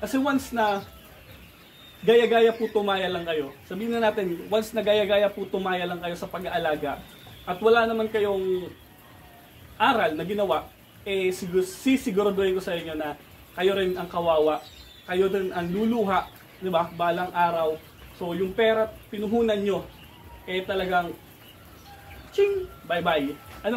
Kasi once na gaya-gaya po tumaya lang kayo, sabihin na natin, once na gaya-gaya po tumaya lang kayo sa pag-aalaga at wala naman kayong aral na ginawa, eh sisiguraduhin ko sa inyo na kayo rin ang kawawa, kayo rin ang luluha, di ba, balang araw. So yung pera pinuhunan nyo, eh talagang ching, bye-bye. Ano?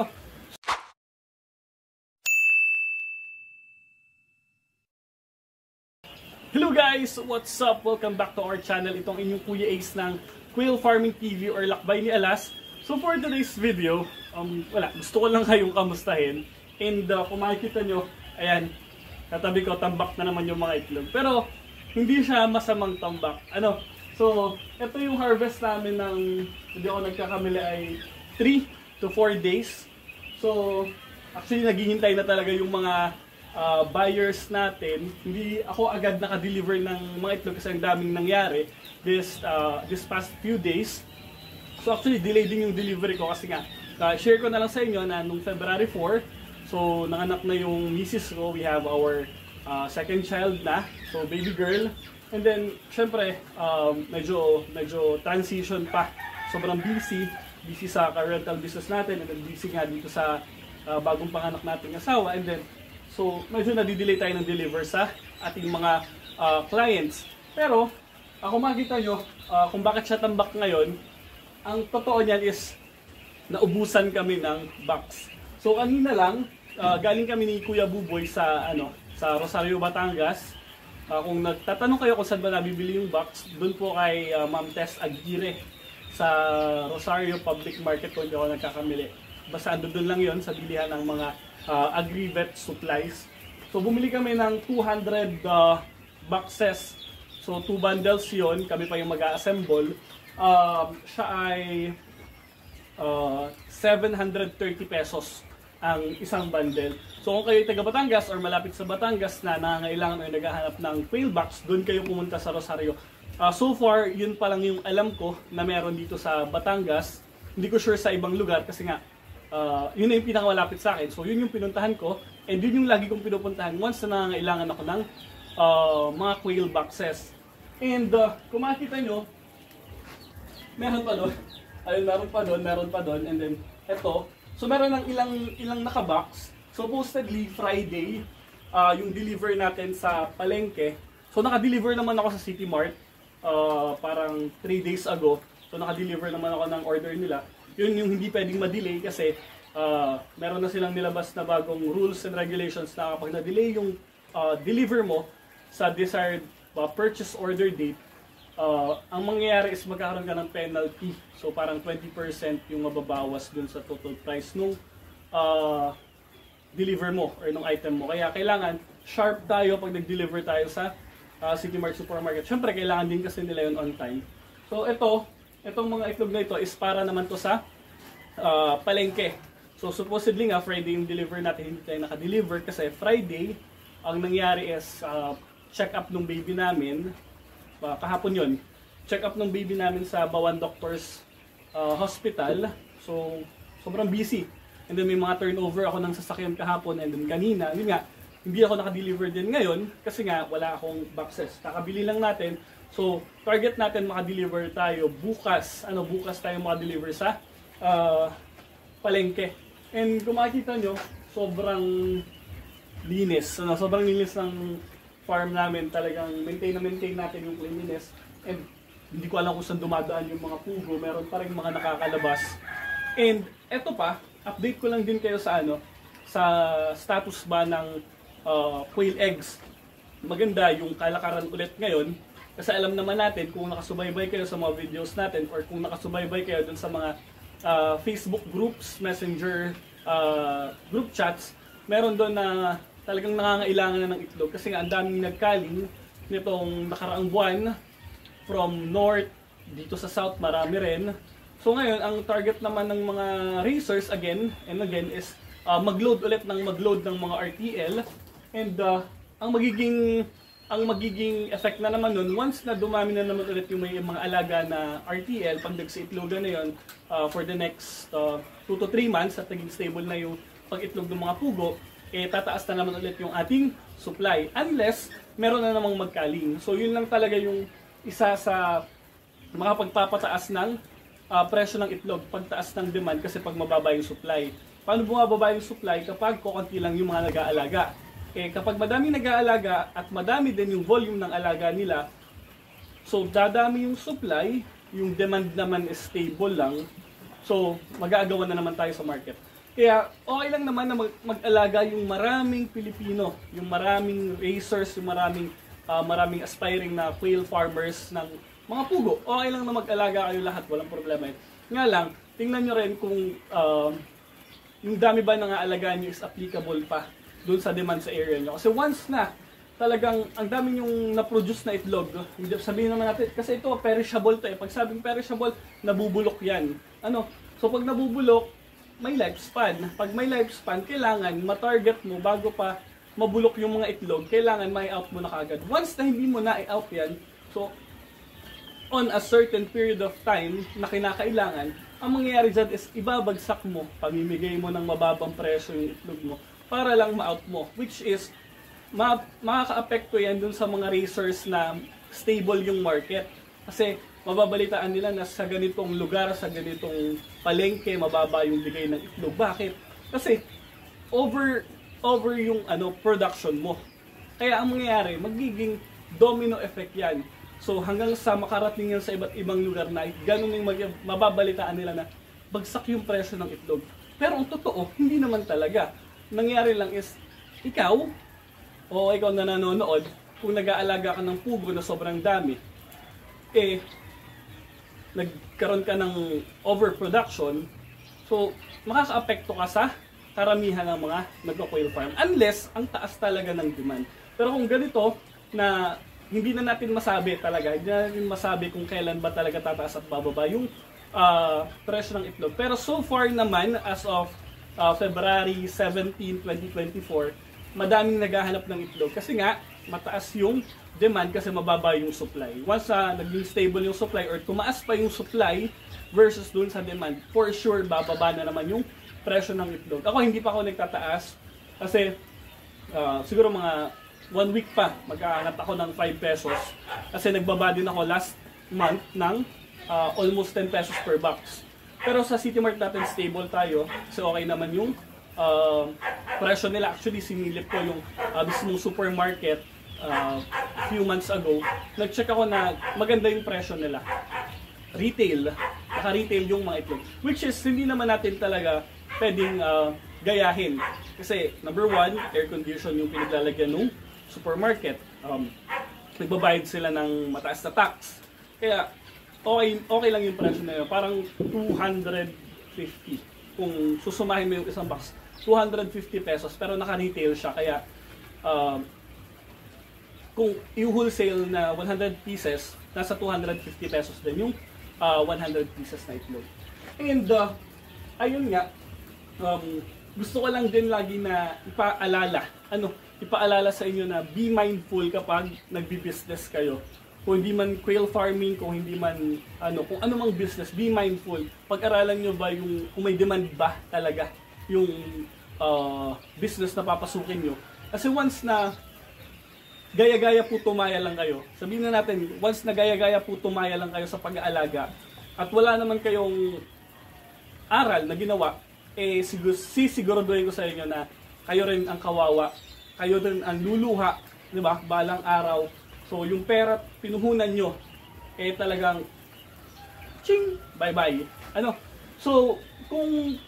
Hello guys! What's up? Welcome back to our channel. Itong inyong Kuya Ace ng Quail Farming TV or Lakbay ni Alas. So for today's video, gusto ko lang kayong kamustahin. And kung makikita nyo, ayan, katabi ko, tambak na naman yung mga itlog. Pero hindi siya masamang tambak. Ano? So, ito yung harvest namin ng, hindi ako nagkakamali, ay 3 to 4 days. So, actually naghihintay na talaga yung mga buyers natin. Hindi ako agad naka-deliver ng mga itlog kasi ang daming nangyari this past few days. So actually delayed din yung delivery ko kasi nga share ko na lang sa inyo na nung February 4, so nanganak na yung misis ko. We have our second child na, so baby girl. And then syempre medyo transition pa. Sobrang busy sa rental business natin, and then busy nga dito sa bagong panganak nating asawa. And then so, medyo nadidelay tayo ng deliver sa ating mga clients. Pero, kung makikita nyo, kung bakit siya tambak ngayon, ang totoo niyan is, naubusan kami ng box. So, kanina lang, galing kami ni Kuya Buboy sa Rosario, Batangas. Kung nagtatanong kayo kung saan ba nabibili yung box, doon po kay Ma'am Tess Aguirre sa Rosario Public Market kung hindi ako nagkakamili. Basta doon lang yon sa bilihan ng mga agri-vet supplies. So bumili kami ng 200 boxes. So 2 bundles yon, kami pa yung mag-assemble. Siya ay 730 pesos ang isang bundle. So kung kayo taga Batangas or malapit sa Batangas na nangangailangan o naghahanap ng quail box, doon kayo pumunta sa Rosario. So far, yun pa lang yung alam ko na meron dito sa Batangas. Hindi ko sure sa ibang lugar kasi nga yun na yung pinakamalapit sa akin. So yun yung pinuntahan ko, and yun yung lagi kong pinupuntahan once na nangangailangan ako ng mga quail boxes. And kung makikita nyo, meron pa doon. Ayun, meron pa doon. And then eto, so meron ng ilang nakabox. Supposedly Friday yung deliver natin sa palengke. So naka-deliver naman ako sa City Mart parang 3 days ago. So naka-deliver naman ako ng order nila. Yun yung hindi pwedeng ma-delay kasi meron na silang nilabas na bagong rules and regulations na kapag na-delay yung deliver mo sa desired purchase order date, ang mangyayari is magkakaroon ka ng penalty. So parang 20% yung mababawas dun sa total price nung deliver mo or nung item mo. Kaya kailangan sharp tayo pag nag-deliver tayo sa City Mart Supermarket. Siyempre kailangan din kasi nila yun on time. So itong mga itlog na ito is para naman to sa palengke. So supposedly nga Friday yung deliver natin, hindi tayo naka-deliver kasi Friday ang nangyari is check up ng baby namin. Kahapon yun, check up ng baby namin sa Bawan Doctors Hospital. So sobrang busy. And then may mga turnover ako ng sasakyan kahapon, and then kanina, yun nga, hindi ako naka-deliver din ngayon kasi nga wala akong boxes. Kakabili lang natin. So, target natin maka-deliver tayo bukas. Bukas tayo maka-deliver sa palengke. And kung makikita nyo, sobrang linis. Sobrang linis ng farm namin. Talagang maintain natin yung cleanliness. And hindi ko alam kung saan dumadaan yung mga pugo. Meron pa rin mga nakakalabas. And eto pa, update ko lang din kayo sa sa status ba ng quail eggs. Maganda yung kalakaran ulit ngayon. Kasi alam naman natin kung nakasubaybay kayo sa mga videos natin or kung nakasubaybay kayo dun sa mga Facebook groups, Messenger group chats, meron doon na talagang nangangailangan na ng itlog kasi nga ang daming nagkaling nitong nakaraang buwan from north, dito sa south marami rin. So ngayon, ang target naman ng mga racers again and again is mag-load ng mga RTL, and ang magiging effect na naman nun, once na dumami na naman ulit yung may mga alaga na RTL, pag nagsiitlogan na yun for the next 2 to 3 months at naging stable na yung pag-itlog ng mga pugo, tataas na naman ulit yung ating supply. Unless, meron na namang magkaling. So, yun lang talaga yung isa sa makapagpapataas ng presyo ng itlog, pagtaas ng demand kasi pag mababa yung supply. Paano bumababa yung supply? Kapag kukunti lang yung mga nag-aalaga. Kapag madami nag-aalaga at madami din yung volume ng alaga nila, so dadami yung supply, yung demand naman is stable lang, so mag-aagawan na naman tayo sa market. Kaya okay lang naman na mag-alaga yung maraming Pilipino, yung maraming racers, yung maraming aspiring na quail farmers ng mga pugo. Okay lang na mag-alaga kayo lahat, walang problema yun. Nga lang, tingnan nyo rin kung yung dami ba ng aalagaan nyo is applicable pa doon sa demand sa area nyo. Kasi once na talagang ang dami yung na-produce na itlog, hindi sabihin naman natin, kasi ito perishable to Pag sabing perishable, nabubulok yan. So pag nabubulok, may lifespan. Pag may lifespan, kailangan ma-target mo bago pa mabulok yung mga itlog, kailangan ma-out mo na kagad. Once na hindi mo na-out yan, so on a certain period of time na kinakailangan, ang mangyayari dyan is ibabagsak mo, pamimigay mo ng mababang presyo yung itlog mo para lang ma-out mo, which is makaka-apekto yan dun sa mga racers na stable yung market. Kasi mababalitaan nila na sa ganitong lugar, sa ganitong palengke, mababa yung bigay ng itlog. Bakit? Kasi over yung production mo. Kaya ang mangyayari, magiging domino effect yan. So hanggang sa makarating yan sa iba't ibang lugar na ganun yung mababalitaan nila na bagsak yung presyo ng itlog. Pero ang totoo, hindi naman talaga. Nangyari lang is, ikaw na nanonood, kung nag-aalaga ka ng pugo na sobrang dami, nagkaroon ka ng overproduction, so makaka-apekto ka sa karamihan ng mga nagko-quail farm. Unless, ang taas talaga ng demand. Pero kung ganito, na hindi na natin masabi talaga, hindi na natin masabi kung kailan ba talaga tataas at bababa yung presyo ng itlog. Pero so far naman, as of February 17, 2024, madaming naghahanap ng itlog. Kasi nga, mataas yung demand kasi mababa yung supply. Once naging stable yung supply or tumaas pa yung supply versus dun sa demand, for sure, bababa na naman yung presyo ng itlog. Ako, hindi pa ako nagtataas kasi siguro mga 1 week pa, mag-aangat ako ng 5 pesos. Kasi nagbaba din ako last month ng almost 10 pesos per box. Pero sa City Mart natin, stable tayo. Kasi okay naman yung presyo nila. Actually, sinilip ko yung mismong supermarket few months ago. Nag-check ako na maganda yung presyo nila. Retail. Naka-retail yung mga itlog. Which is, hindi naman natin talaga pwedeng gayahin. Kasi, number 1, air condition yung pinaglalagyan ng supermarket. Nagbabayad sila ng mataas na tax. Kaya, okay lang yung presyo na yun. Parang 250. Kung susumahin mo yung isang box, 250 pesos. Pero naka-retail siya. Kaya, kung i-wholesale na 100 pieces, nasa 250 pesos din yung 100 pieces na itlog. And, ayun nga, gusto ko lang din lagi na ipaalala sa inyo na be mindful kapag nagbi-business kayo. Kung hindi man quail farming, kung hindi man kung ano mang business, be mindful. Pag-aralan nyo ba kung may demand ba talaga yung business na papasukin nyo. Kasi once na gaya-gaya po tumaya lang kayo, sabihin na natin, once na gaya-gaya po tumaya lang kayo sa pag-aalaga at wala naman kayong aral na ginawa, sisiguraduhin ko sa inyo na kayo rin ang kawawa, kayo rin ang luluha, di ba, balang araw. So, yung pera pinuhunan nyo, talagang, ching, bye-bye. So, kung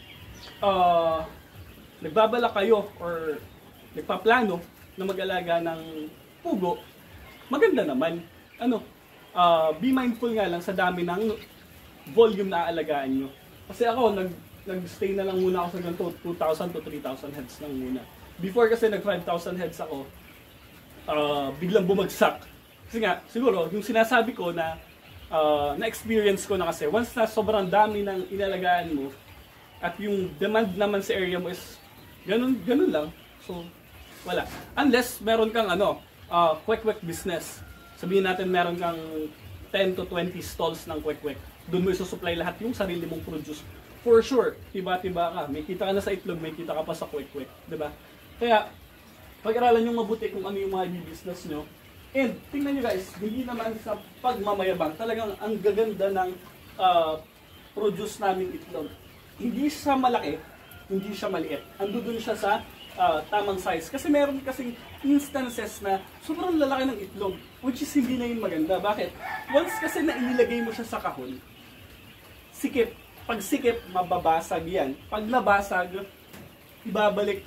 nagbabala kayo or nagpaplano na mag-alaga ng pugo, maganda naman. Be mindful nga lang sa dami ng volume na aalagaan nyo. Kasi ako, nag-stay na lang muna ako sa ganito, 2,000 to 3,000 heads lang muna. Before kasi nag-5,000 heads ako, biglang bumagsak. Kasi nga, siguro, yung sinasabi ko na na-experience ko na kasi, once na sobrang dami ng inalagaan mo, at yung demand naman sa area mo is ganun lang. So, wala. Unless meron kang kwek-kwek business. Sabihin natin meron kang 10 to 20 stalls ng kwek-kwek. Doon mo isusupply lahat yung sarili mong produce. For sure, tiba-tiba ka. May kita ka na sa itlog, may kita ka pa sa kwek-kwek. Diba? Kaya, pag-aralan nyo mabuti kung ano yung mga business nyo. And, tingnan nyo guys, hindi naman sa pagmamayabang, talagang ang gaganda ng produce namin itlog. Hindi siya malaki, hindi siya maliit. Ando dun siya sa tamang size. Kasi meron kasing instances na sobrang lalaki ng itlog, which is hindi na yun maganda. Bakit? Once kasi na inilagay mo siya sa kahon, sikip. Pag sikip, mababasag yan. Pag nabasag, ibabalik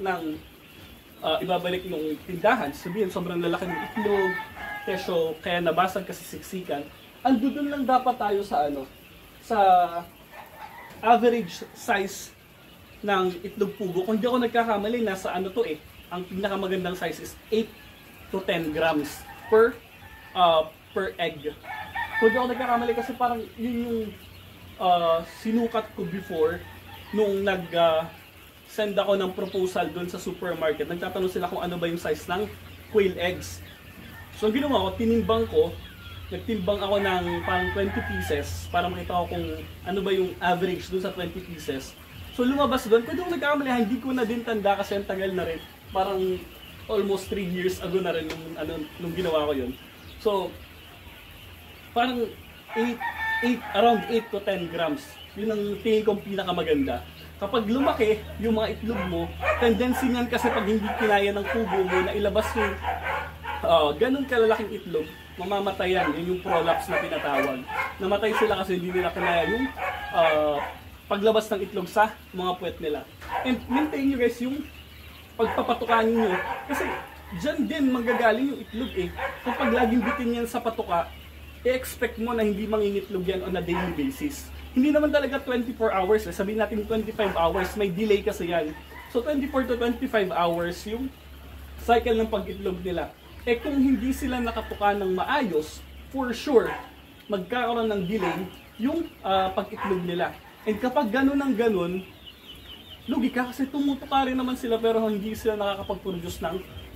ng tindahan. Sabihin, sobrang lalaki ng itlog, kesyo, kaya nabasag kasi siksikan. Andun lang dapat tayo sa sa average size ng itlog pugo. Kung hindi ako nagkakamali, nasa ang pinakamagandang size is 8 to 10 grams per egg. Kung hindi ako nagkakamali kasi parang yun yung sinukat ko before nung send ako ng proposal doon sa supermarket. Nagtatanong sila kung ano ba yung size ng quail eggs. So ang ginawa ko, nagtimbang ako ng parang 20 pieces para makita ko kung ano ba yung average doon sa 20 pieces. So lumabas doon, kung doon nagkakamali, hindi ko na din tanda kasi ang tagal na rin. Parang almost 3 years ago na rin nung ginawa ko yun. So, parang around 8 to 10 grams. Yun ang tingin kong pinakamaganda. Kapag lumaki yung mga itlog mo, tendency niyan kasi pag hindi kinaya ng kubo mo na ilabas yung ganun kalalaking itlog, mamamatayan. Yun yung prolapse na tinatawag. Namatay sila kasi hindi nila kinaya yung paglabas ng itlog sa mga puwet nila. And maintain nyo guys yung pagpapatukan nyo. Kasi dyan din manggagaling yung itlog eh. Kapag laging bitin yan sa patuka, i-expect mo na hindi mangingitlog yan on a daily basis. Hindi naman talaga 24 hours. Sabihin natin 25 hours, may delay kasi yan. So 24 to 25 hours yung cycle ng pag-itlog nila. Eh kung hindi sila nakatuka ng maayos, for sure, magkakaroon ng delay yung pag-itlog nila. And kapag ganun ang ganun, lugi ka kasi tumutuka rin naman sila pero hindi sila nakakapag-produce ng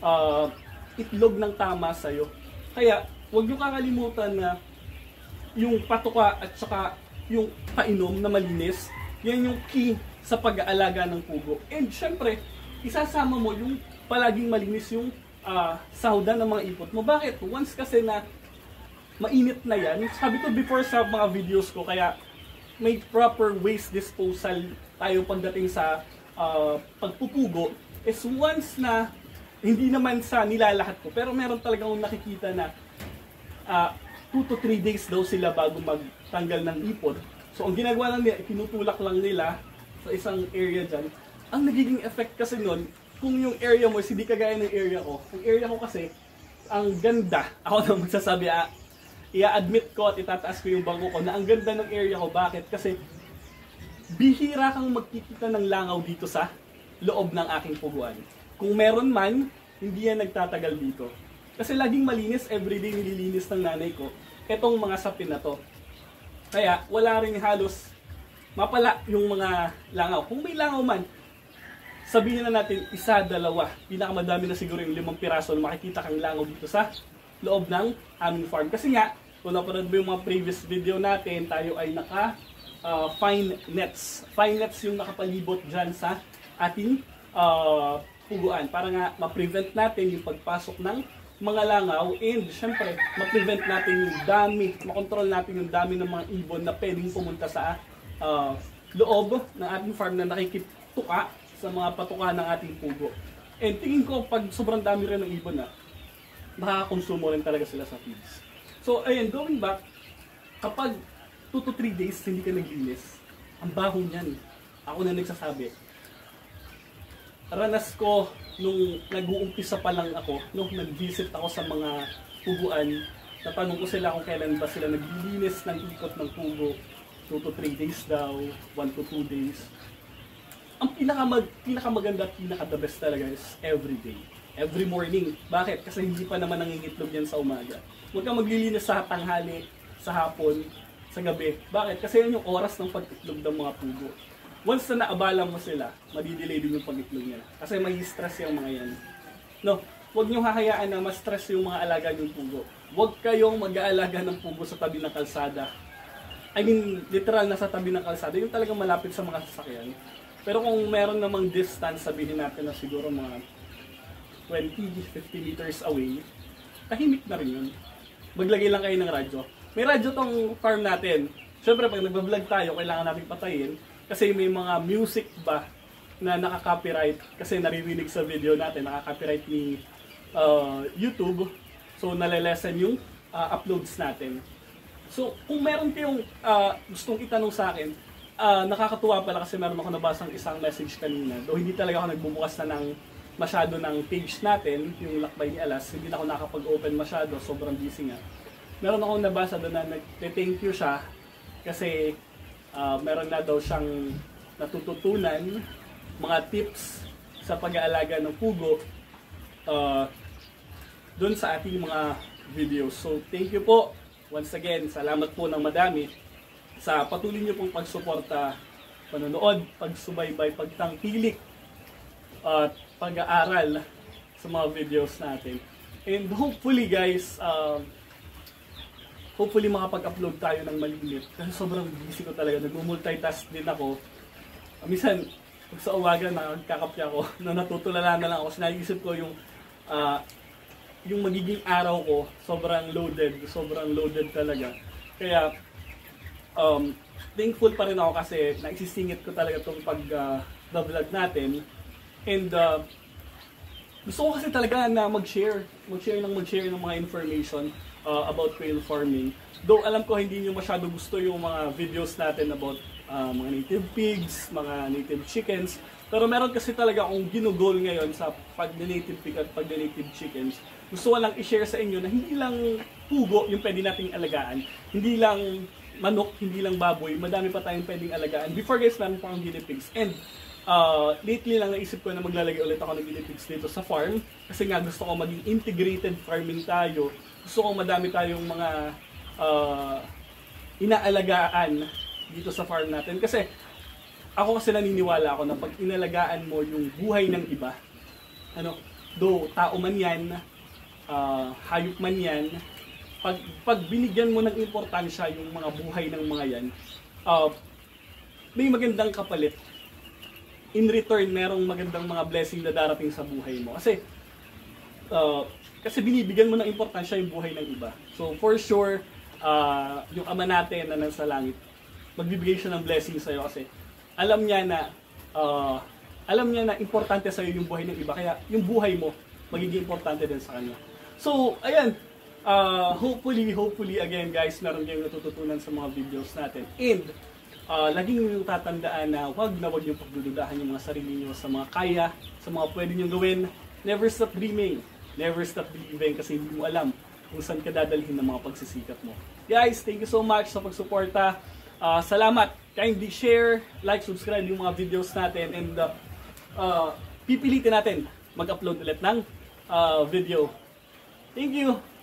itlog ng tama sa'yo. Kaya, huwag nyo kakalimutan na yung patuka at saka yung painom na malinis, yan yung key sa pag-aalaga ng pugo. And syempre, isasama mo yung palaging malinis yung sahudan ng mga ipot mo. Bakit? Once kasi na mainit na yan, sabi ko before sa mga videos ko, kaya may proper waste disposal tayo pagdating sa pagpupugo, is once na, hindi naman sa nilalahat ko, pero meron talagang nakikita na 2 to 3 days daw sila bago magtanggal ng ipot. So ang ginagawa lang nila, tinutulak lang nila sa isang area dyan. Ang nagiging effect kasi nun, kung yung area mo is hindi kagaya ng area ko. Ang area ko kasi, ang ganda. Ako na magsasabi, i-admit ko at itataas ko yung bangko ko na ang ganda ng area ko. Bakit? Kasi bihira kang magkikita ng langaw dito sa loob ng aking puguan. Kung meron man, hindi yan nagtatagal dito. Kasi laging malinis, everyday nililinis ng nanay ko etong mga sapin na to. Kaya wala rin halos mapala yung mga langaw. Kung may langaw man, sabihin na natin isa, dalawa, pinakamadami na siguro yung 5 piraso na makikita kang langaw dito sa loob ng aming farm. Kasi nga, kung napanood mo yung mga previous video natin, tayo ay naka fine nets. Fine nets yung nakapalibot dyan sa ating puguan para nga ma-prevent natin yung pagpasok ng mga langaw and syempre ma-prevent natin yung dami, makontrol natin yung dami ng mga ibon na pwedeng pumunta sa loob ng ating farm na nakikituka sa mga patuka ng ating pugo. And tingin ko pag sobrang dami rin ng ibon makakakonsumo rin talaga sila sa feeds. So ayun, going back, kapag 2 to 3 days hindi ka naglinis, ang baho niyan. Ako na nagsasabi. Ranas ko nung nag-uumpisa pa lang ako, nung nag-visit ako sa mga puguan, natanong ko sila kung kailan ba sila naglilinis ng ikot ng pugo. 2 to 3 days daw, 1 to 2 days. Ang pinakamaganda at pinaka-the best talaga is every day. Every morning. Bakit? Kasi hindi pa naman nangingitlog yan sa umaga. Huwag kang maglilinis sa tanghali, sa hapon, sa gabi. Bakit? Kasi yan yung oras ng pag-itlog ng mga pugo. Once na naabala mo sila, madidelay din yung pag-itlog nila. Kasi may stress yung mga yan. No, huwag nyo hahayaan na ma-stress yung mga alaga yung pugo. Huwag kayong mag-aalaga ng pugo sa tabi ng kalsada. I mean, literal na sa tabi ng kalsada. Yung talagang malapit sa mga sasakyan. Pero kung meron namang distance, sabihin natin na siguro mga 20-50 meters away, tahimik na rin yun. Maglagay lang kayo ng radyo. May radyo tong farm natin. Siyempre, pag nagbablog tayo, kailangan natin patayin. Kasi may mga music ba na nakaka-copyright. Kasi naririnig sa video natin, nakaka-copyright ni YouTube. So, nalilesen yung uploads natin. So, kung meron kayong gustong itanong sa akin, nakakatuwa pala kasi meron ako nabasang isang message kanina. Though hindi talaga ako nagbubukas na ng masyado ng page natin, yung Lakbay ni Alas, hindi na ako nakapag-open masyado, sobrang busy nga. Meron akong nabasa doon na nag-thank you siya kasi meron na daw siyang natututunan, mga tips sa pag-aalaga ng pugo doon sa ating mga videos. So, thank you po. Once again, salamat po ng madami sa patuloy niyo pong pagsuporta, panonood, pagsubaybay, pagtangkilik, at pag-aaral sa mga videos natin. And hopefully guys, hopefully makapag-upload tayo ng malimit. Kasi sobrang busy ko talaga, nag-multitask din ako. Minsan, pag sa uwaga, nakakapya ako, na natutulala na lang ako. Sinaisip ko yung magiging araw ko, sobrang loaded talaga. Kaya, thankful pa rin ako kasi naisisingit ko talaga itong pag-vlog natin. And gusto ko kasi talaga na mag-share ng mga information about quail farming. Though alam ko hindi niyo masyado gusto yung mga videos natin about mga native pigs, mga native chickens. Pero meron kasi talaga akong ginugol ngayon sa pag-native pig at pag-native chickens. Gusto ko lang i-share sa inyo na hindi lang pugo yung pwede nating alagaan. Hindi lang manok, hindi lang baboy. Madami pa tayong pwedeng alagaan. Before guys, meron pa akong guinea pigs. And lately lang naisip ko na maglalagay ulit ako ng guinea pigs dito sa farm. Kasi nga gusto ko maging integrated farming tayo. Gusto ko madami tayong mga inaalagaan dito sa farm natin. Kasi ako kasi naniniwala ako na pag inalagaan mo yung buhay ng iba, though tao man yan, hayop man yan, pag binigyan mo ng importansya yung mga buhay ng mga yan, may magandang kapalit. In return, merong magandang mga blessing na darating sa buhay mo. Kasi binibigyan mo ng importansya yung buhay ng iba. So for sure, yung Ama natin na nasa langit, magbibigay siya ng blessing sa'yo kasi alam niya na importante sa'yo yung buhay ng iba. Kaya yung buhay mo, magiging importante din sa kanya. So, ayan. Hopefully again guys, meron kayong natututunan sa mga videos natin. And, laging yung tatandaan na wag yung pagdududahan yung mga sarili nyo sa mga kaya, sa mga pwede nyo gawin. Never stop dreaming. Never stop believing kasi hindi mo alam kung saan ka dadalhin ng mga pagsisikap mo. Guys, thank you so much sa pagsuporta. Salamat. Kindly share, like, subscribe yung mga videos natin. And pipilitin natin mag-upload ulit ng video. Thank you!